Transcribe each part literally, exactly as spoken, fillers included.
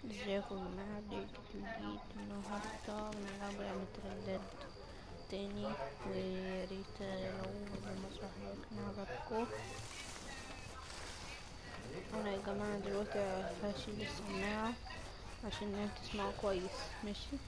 ازيكم يا جماعة؟ ابديت جديد النهاردة من ألعاب لعبة رداد تاني، وياريت لو المسرحيات كان عجبكم. وانا يا جماعة دلوقتي هشيل السماعة عشان تسمعوا كويس، ماشي؟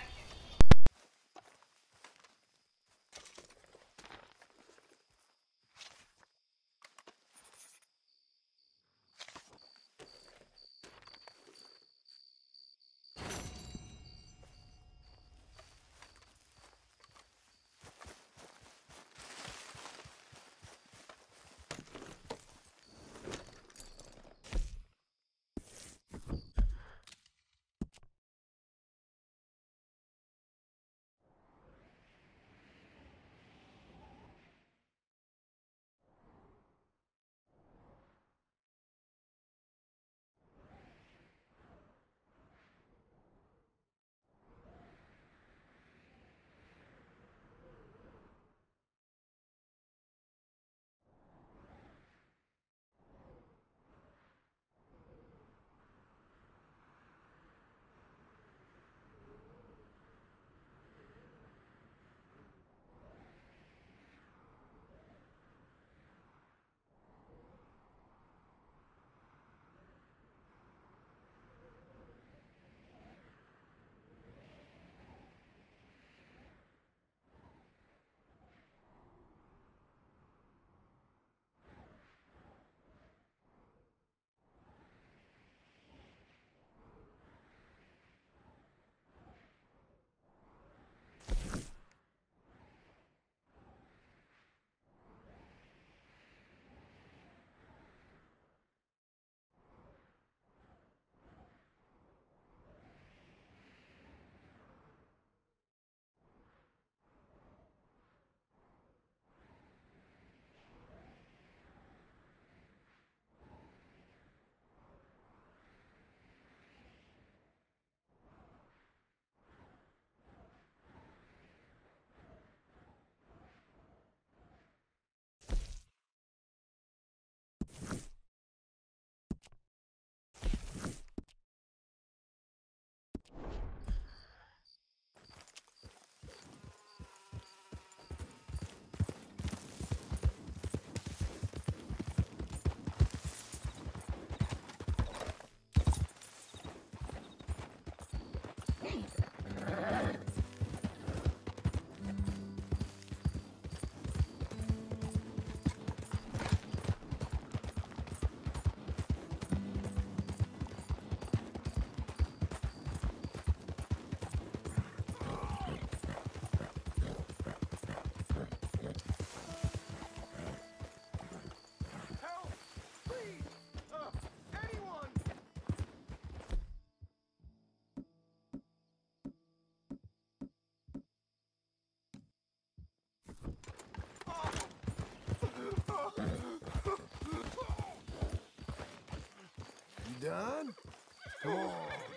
Done? Come on.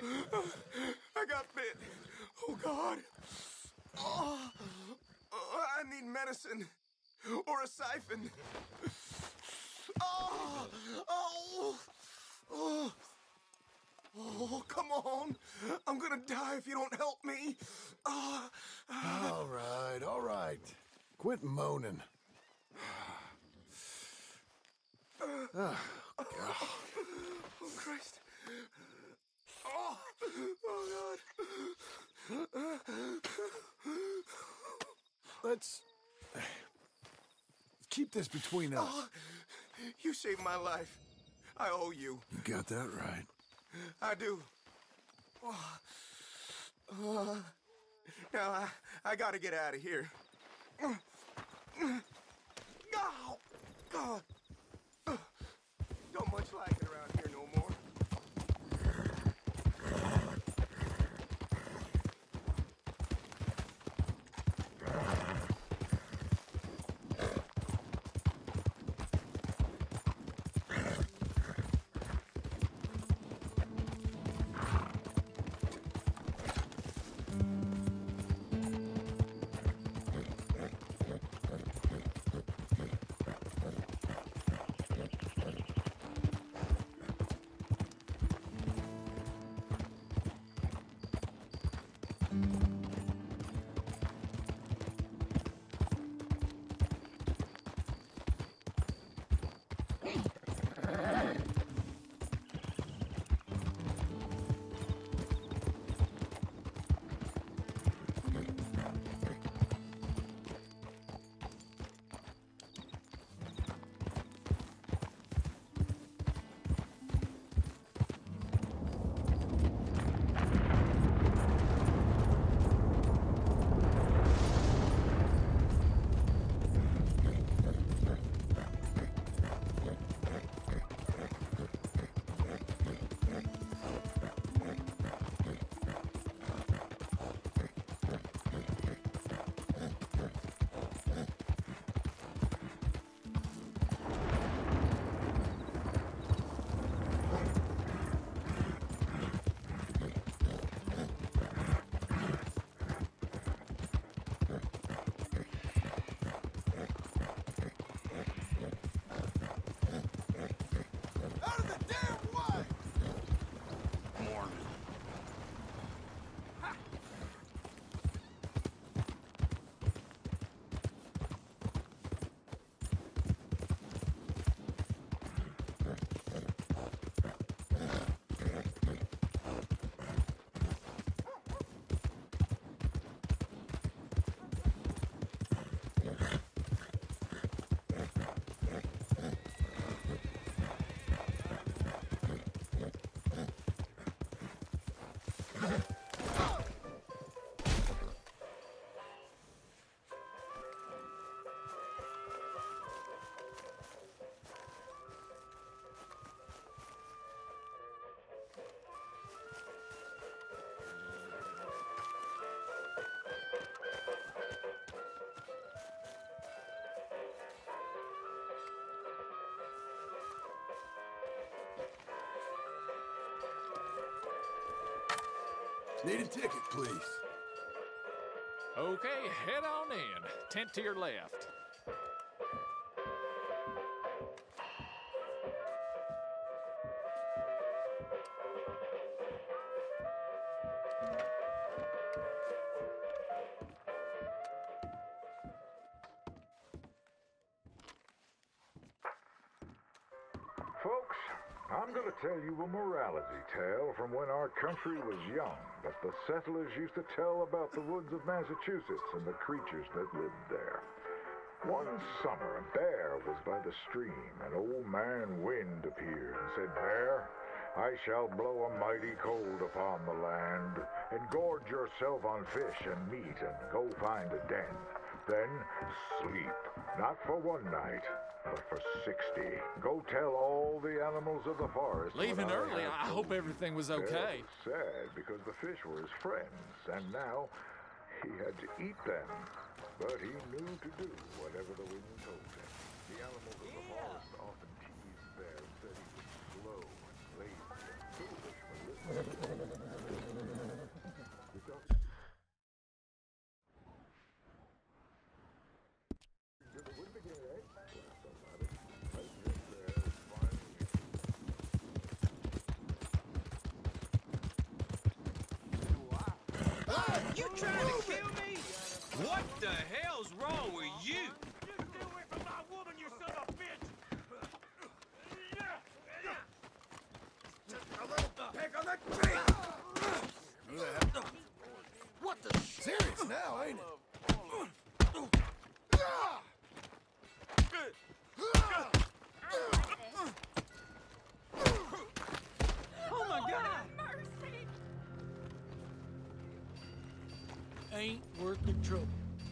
I got bit. Oh, God. Oh, oh, I need medicine. Or a siphon. Oh, oh, oh, oh, come on. I'm gonna die if you don't help me. Oh, All right, all right. Quit moaning. Oh, God. oh Christ. Oh, oh, God. Let's keep this between us. Oh, you saved my life. I owe you. You got that right. I do. Oh, oh. Now, I, I gotta get out of here. Oh, God. Don't much like it around here no more. Need a ticket, please. Okay, head on in. Tent to your left. Folks, I'm going to tell you a morality tale from when our country was young that the settlers used to tell about the woods of Massachusetts and the creatures that lived there. One summer, a bear was by the stream, and old man Wind appeared and said, "Bear, I shall blow a mighty cold upon the land, and gorge yourself on fish and meat, and go find a den. Then sleep, not for one night, but for sixty. Go tell all the animals of the forest." Leaving what I early, have I told hope everything was you. okay. Bear was sad because the fish were his friends, and now he had to eat them. But he knew to do whatever the wind told him. The animals of the forest often teased Bear and said he was slow and lazy and foolish for listening. Because did the wind begin, eh? Somebody. I think Bear is finally. You trying to kill me? What the hell's wrong with you? Just stay away from my woman, you son of a bitch! Just a little peck on the cheek! Who the hell? What the? Serious now, ain't it? Oh my God! Ain't worth the trouble.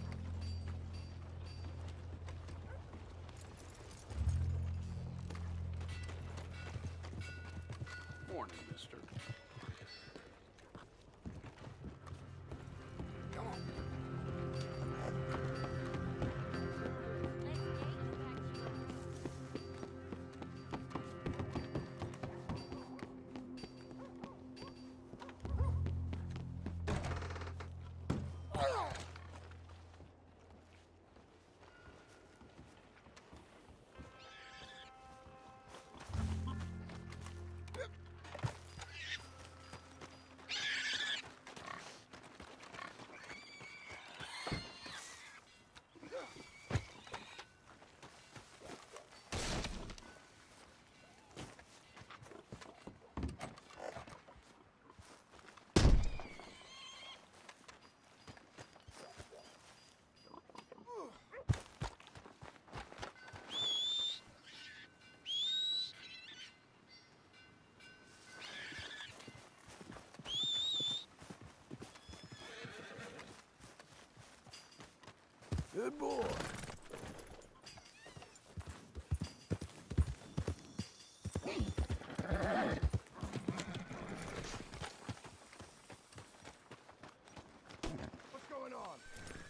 Morning, mister. Come on. Good boy. What's going on?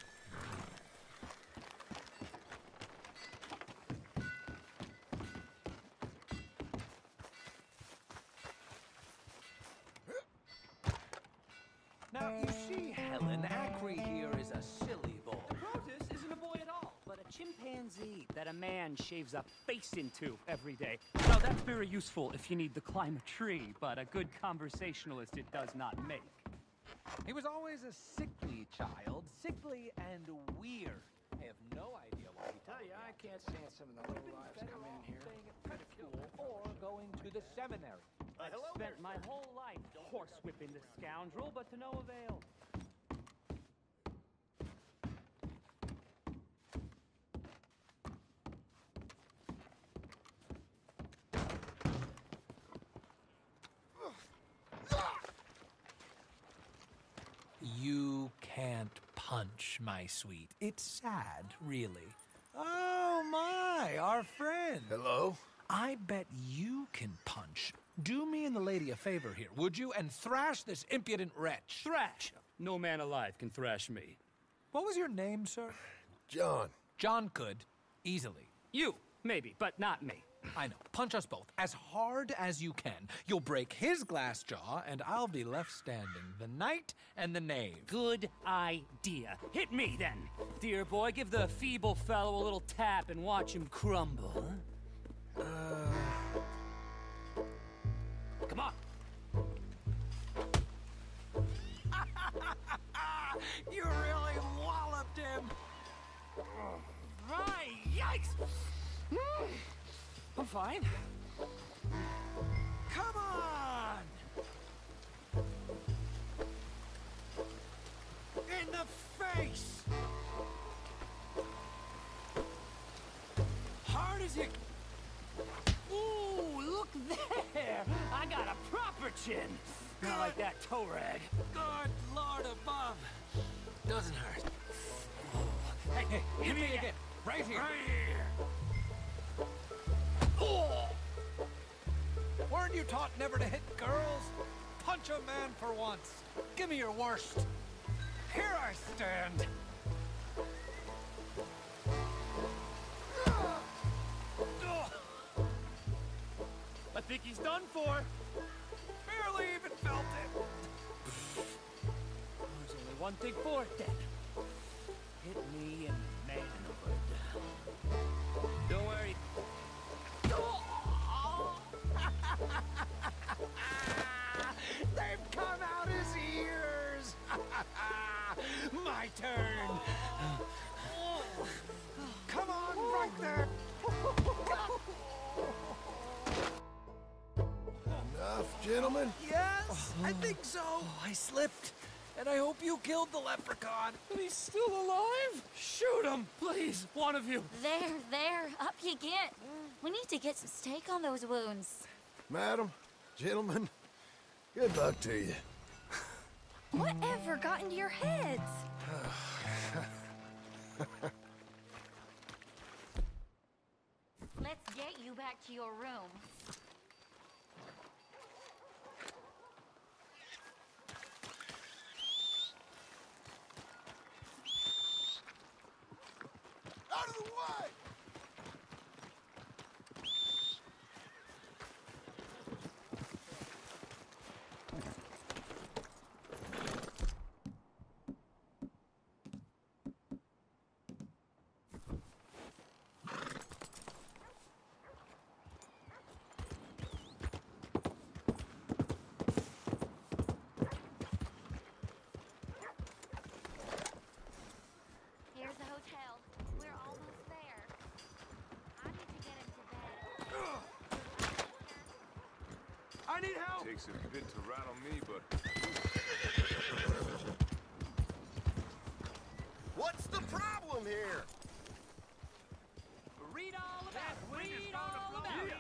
Now, you see, Helen, Acri here is a silly boy. Protus isn't a boy at all, but a chimpanzee that a man shaves a face into every day. Now, that's very useful if you need to climb a tree, but a good conversationalist it does not make. He was always a sickly child, sickly and weird. I have no idea why he Tell you, I can't stand some of the low lives coming in here. staying at prep school or going to the seminary. I've spent my whole life horsewhipping this scoundrel, but to no avail. You can't punch, my sweet. It's sad, really. Oh, my, our friend. Hello? I bet you can punch. Do me and the lady a favor here, would you? And thrash this impudent wretch. Thrash! No man alive can thrash me. What was your name, sir? John. John could. Easily. You, maybe, but not me. I know. Punch us both. As hard as you can. You'll break his glass jaw, and I'll be left standing. The knight and the knave. Good idea. Hit me, then. Dear boy, give the feeble fellow a little tap and watch him crumble. Uh... Come on. You really walloped him. Right, yikes! Hmm. I'm fine. Come on! In the face! Hard as you... Ooh, look there! I got a proper chin. Not like that toe rag. Good Lord above! Doesn't hurt. Hey, hey, Hit me that. again. Right here. Right here! Oh! Weren't you taught never to hit girls? Punch a man for once. Give me your worst. Here I stand. I think he's done for. Barely even felt it. There's only one thing for it, then. Hit me in manhood. Don't worry. They've come out his ears! My turn! Come on, right there! Enough, gentlemen? Yes, I think so. I slipped. And I hope you killed the leprechaun. But he's still alive? Shoot him, please, one of you. There, there, up you get. We need to get some steak on those wounds. Madam, gentlemen, good luck to you. Whatever got into your heads? Let's get you back to your room. Out of the way! Here's the hotel. We're almost there. I need to get into bed. I need help! Takes a bit to rattle me, but... What's the problem here? Read all about it. Read all about it.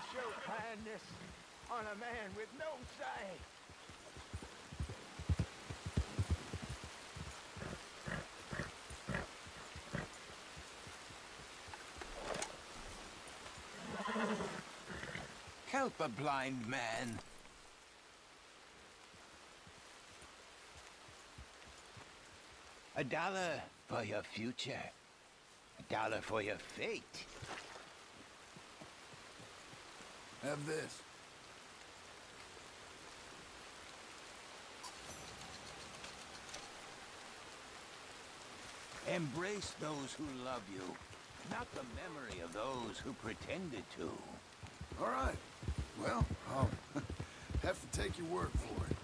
show kindness on a man with no sight. Help a blind man. A dollar for your future. A dollar for your fate. Have this. Embrace those who love you, not the memory of those who pretended to. All right. Well, I'll have to take your word for it.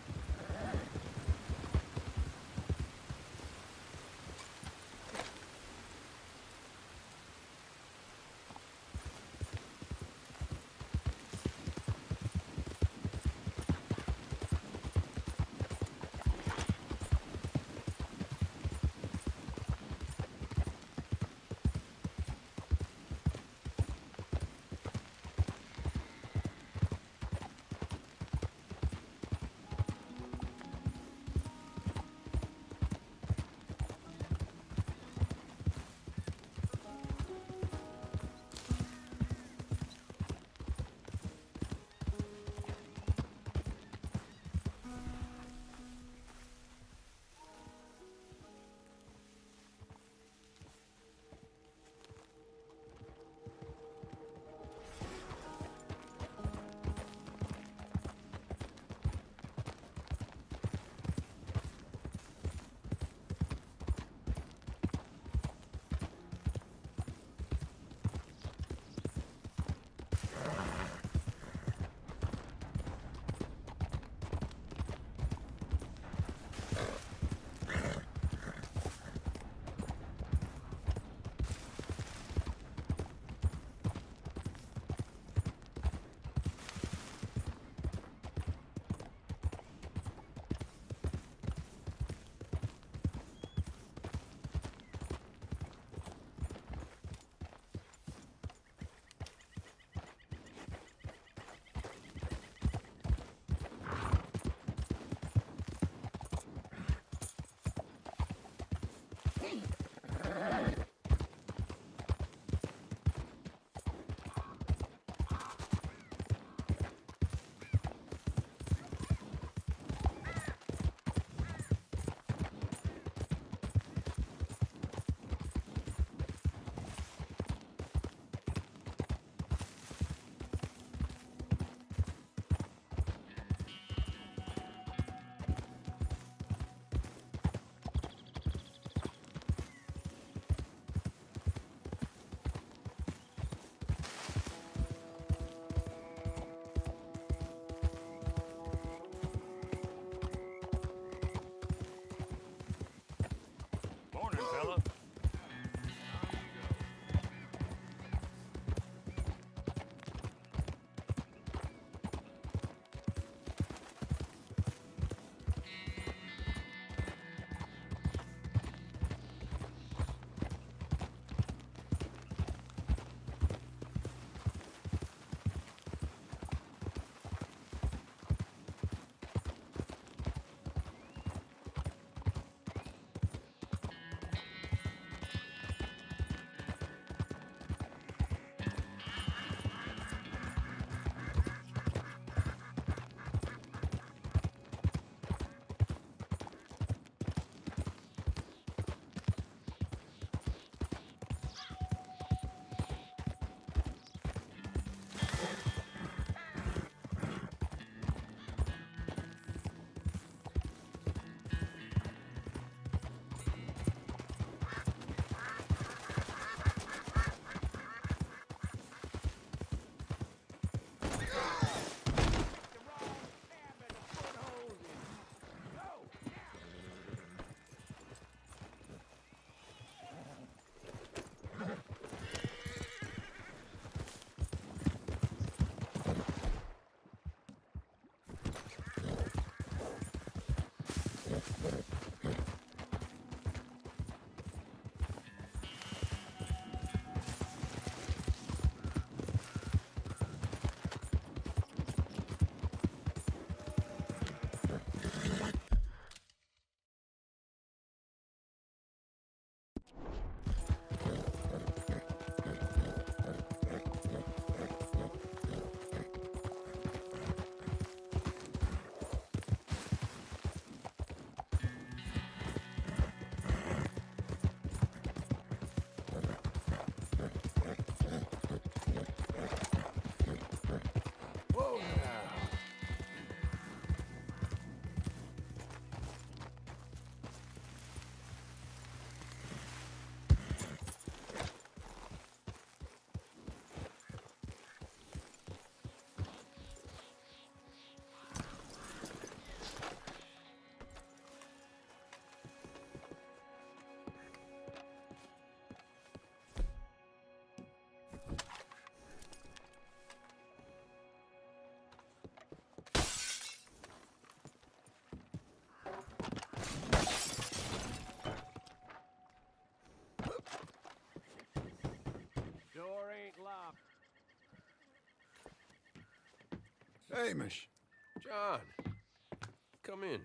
Hamish. John, come in.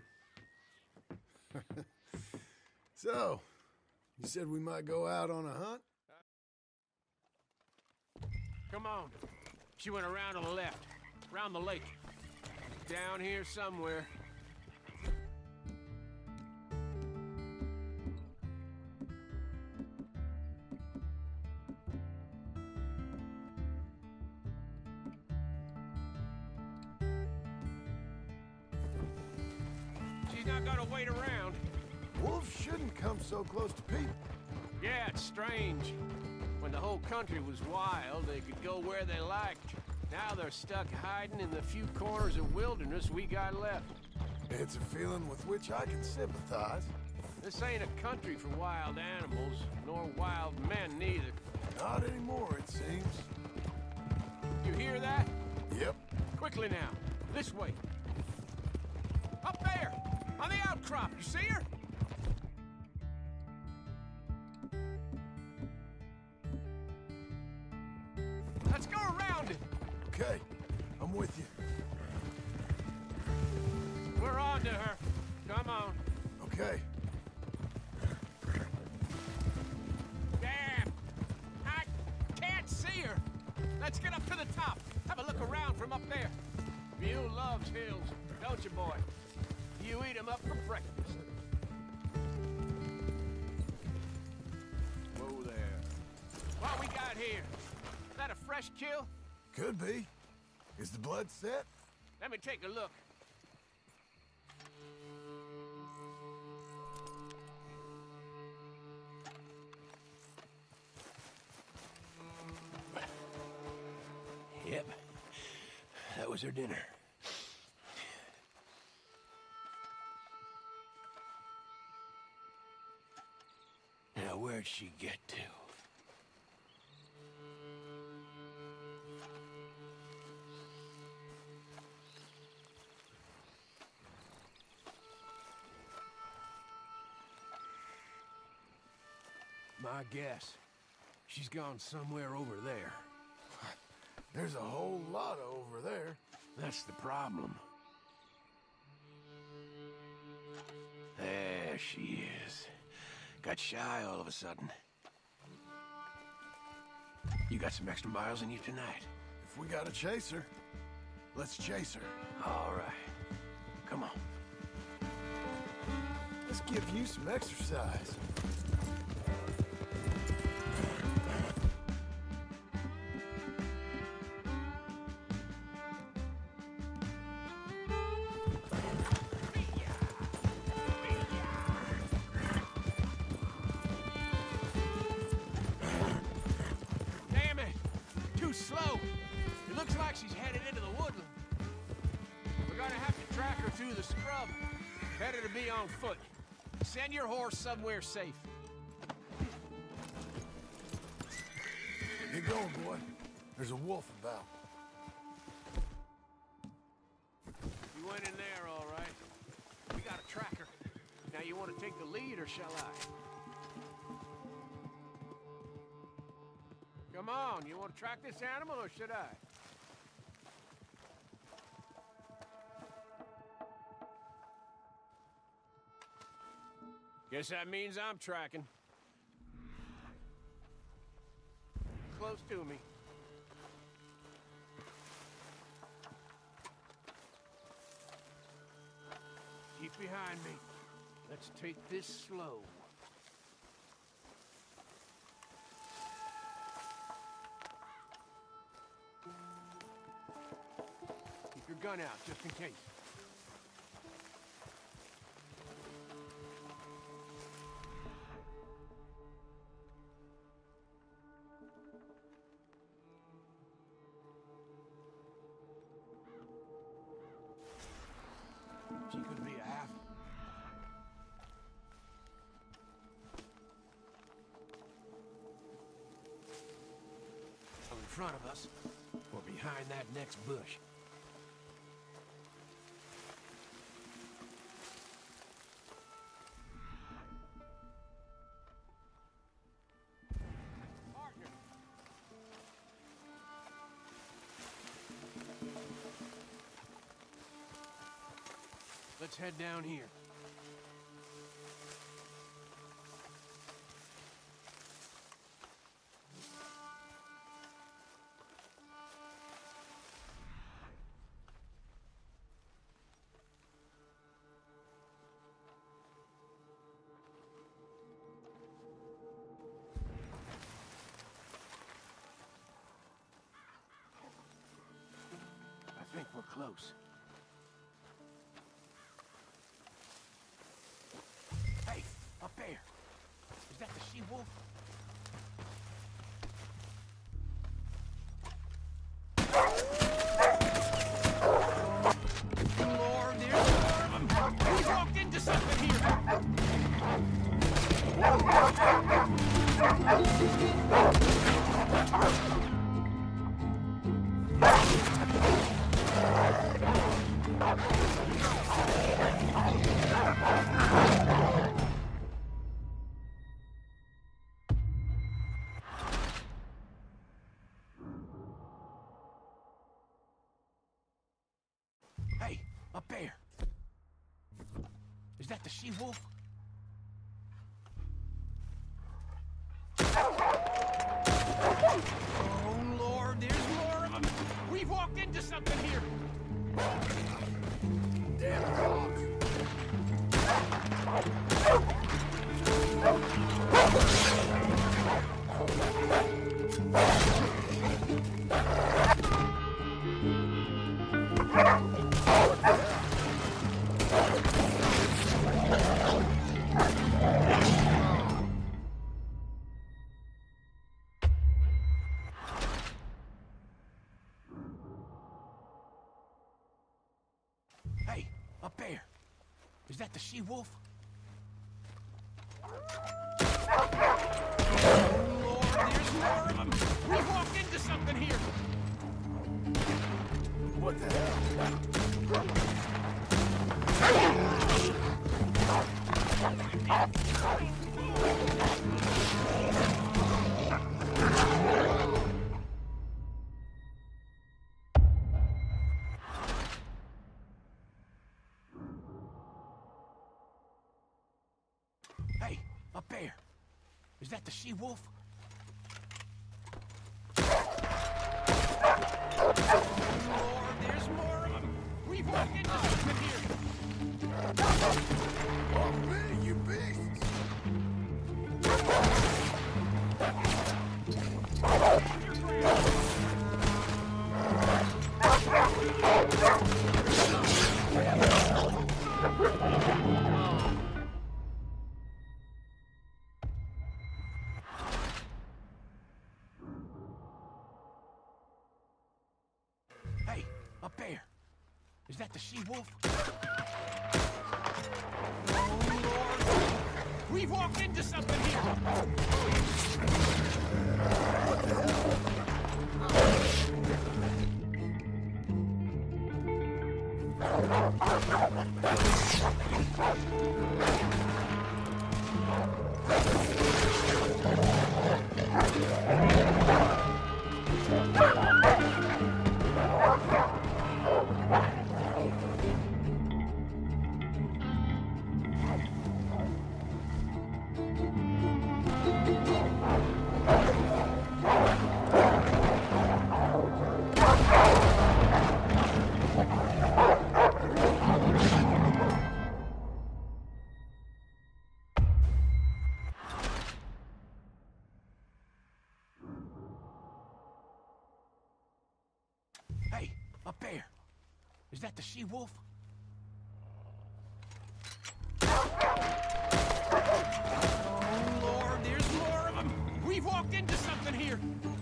So, you said we might go out on a hunt? Come on. She went around to the left, around the lake. Down here somewhere. She's not gonna wait around. Wolves shouldn't come so close to people. Yeah, it's strange. When the whole country was wild, they could go where they liked. Now they're stuck hiding in the few corners of wilderness we got left. It's a feeling with which I can sympathize. This ain't a country for wild animals, nor wild men neither. Not anymore, it seems. You hear that? Yep. Quickly now. This way. Up there! On the outcrop, you see her? Let's go around it! Okay, I'm with you. We're on to her. Come on. Okay. Damn! I can't see her! Let's get up to the top. Have a look around from up there. You loves hills, don't you, boy? You eat 'em up for breakfast. Whoa there. What we got here? Is that a fresh kill? Could be. Is the blood set? Let me take a look. Yep. That was her dinner. Now, where'd she get to? My guess. She's gone somewhere over there. There's a whole lot over there. That's the problem. There she is. Got shy all of a sudden. You got some extra miles in you tonight. If we gotta chase her, let's chase her. All right. Come on. Let's give you some exercise. Slow. It looks like she's headed into the woodland. We're gonna have to track her through the scrub. Better to be on foot. Send your horse somewhere safe. Get going, boy. There's a wolf about. You went in there, all right. We got a tracker. Now you want to take the lead, or shall I? Come on, you want to track this animal, or should I? Guess that means I'm tracking. Close to me. Keep behind me. Let's take this slow. Keep your gun out, just in case. She could be a half. In front of us, or behind that next bush. Let's head down here. I think we're close. Hey, up there. Is that the she-wolf? Lord, there's more of them. We walked into something here. Hey, up there. Is that the she-wolf? Oh, Lord, there's more of them. We've walked into something here. Damn dogs. Hey, up there. Is that the she-wolf? Oh, Lord, there's more of them. We've walked into something here. What the Hey, up there. Is that the she-wolf? Lord, there's more of them. We've walked into something here. Oh, man, you beasts! Hey, up there. Is that the she-wolf? Oh, Lord. We've walked into something here. What the Hey, up there. Is that the she-wolf? Oh, Lord, there's more of them. We've walked into something here.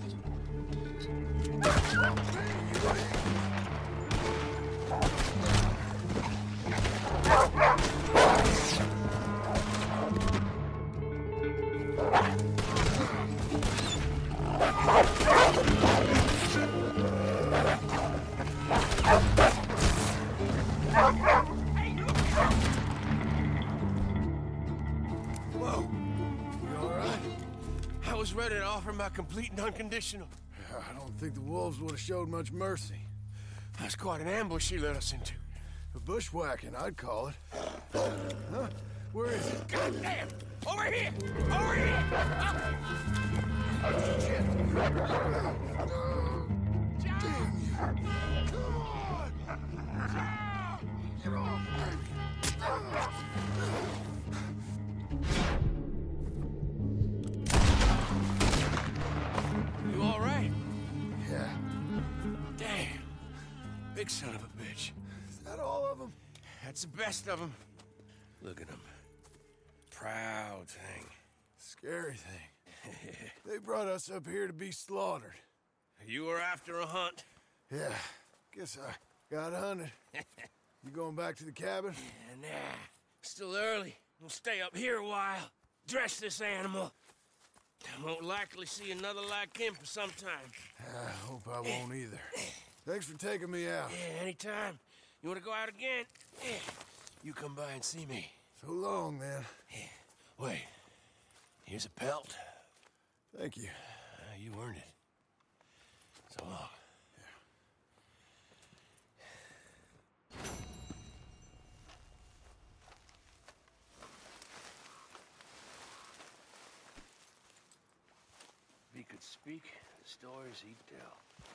Whoa. You all right? I was ready to offer my complete and unconditional. I don't think the wolves would have showed much mercy. That's quite an ambush she led us into. Bushwhacking, I'd call it. Huh? Where is it? Goddamn! Over here! Over here! Oh. Shit! John! Come on! John! Get off me! You all right? Yeah. Damn. Big son of a bitch. Is that all of them? That's the best of them. Look at him. Proud thing. Scary thing. They brought us up here to be slaughtered. You were after a hunt? Yeah. Guess I got hunted. You going back to the cabin? Yeah, nah. Still early. We'll stay up here a while. Dress this animal. I won't likely see another like him for some time. I hope I won't either. Thanks for taking me out. Yeah, anytime. You want to go out again? Yeah. You come by and see me. So long, then. Yeah. Wait. Here's a pelt. Thank you. Uh, you earned it. So long. If he could speak, the stories he'd tell.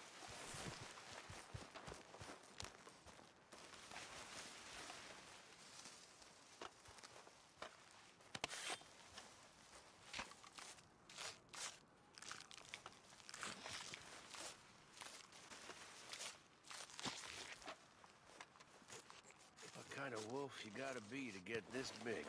What kind of wolf you gotta be to get this big?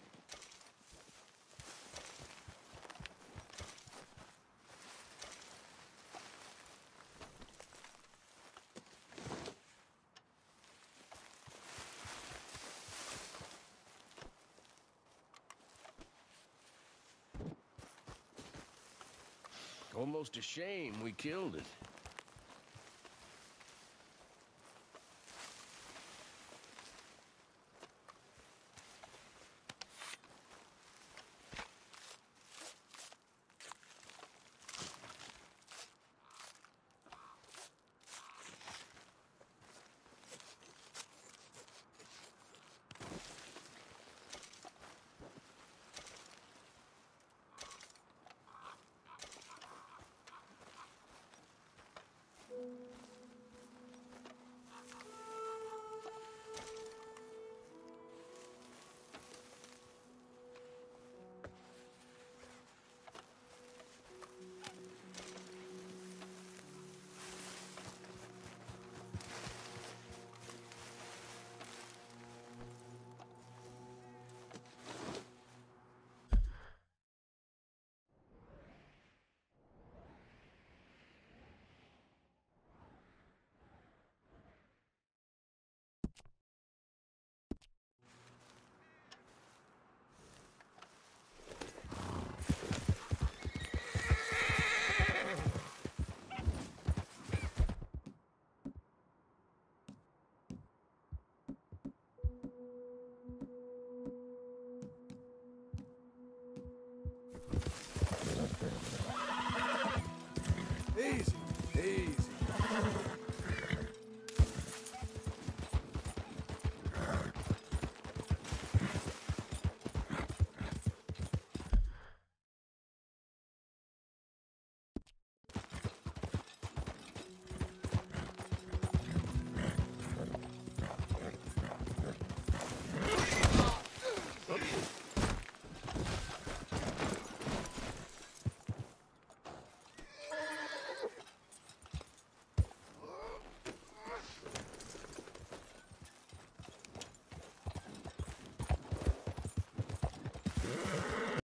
Almost a shame we killed it. Easy, easy.